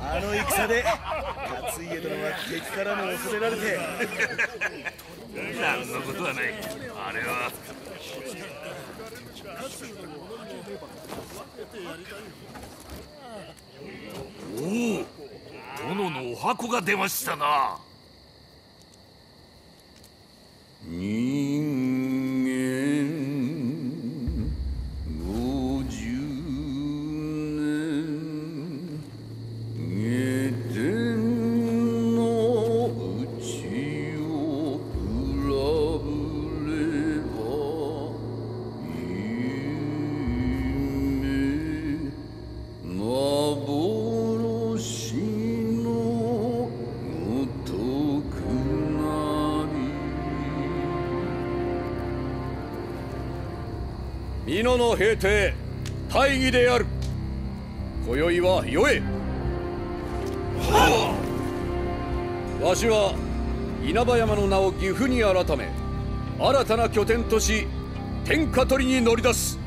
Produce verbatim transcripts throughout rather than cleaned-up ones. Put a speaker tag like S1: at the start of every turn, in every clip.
S1: あの戦で勝家殿は敵からも恐れられて
S2: 何のことはない。あれはおお、殿のお箱が出ましたな。
S3: 人間五十年下天の内を比べれば夢幻のごとくなり。美濃の平定大義である。今宵はよえ。わしは稲葉山の名を岐阜に改め、新たな拠点とし天下取りに乗り出す。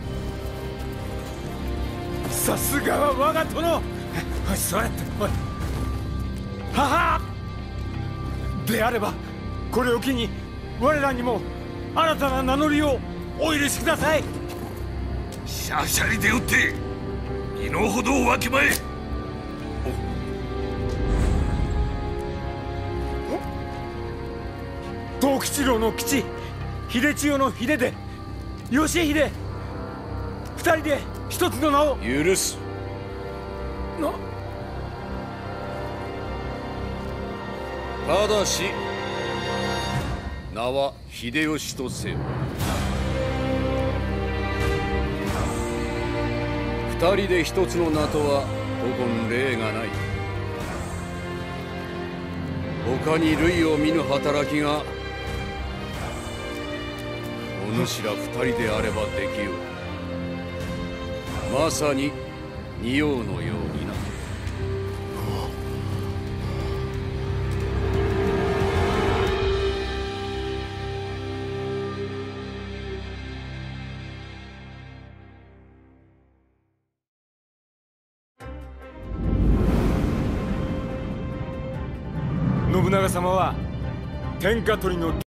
S4: さすがは我が殿。おい座れって。おいははであればこれを機に我らにも新たな名乗りをお許しください。
S2: しゃしゃりでよって身の程をわきまえ。
S4: 藤吉郎の吉、秀千代の秀で義秀、二人で一つの名を
S3: 許す。
S4: な
S3: ただし名は秀吉とせよ。二人で一つの名とは古今例がない。他に類を見ぬ働きがお主ら二人であればできよう。まさに仁王のようにな。
S4: 信長様は天下取りの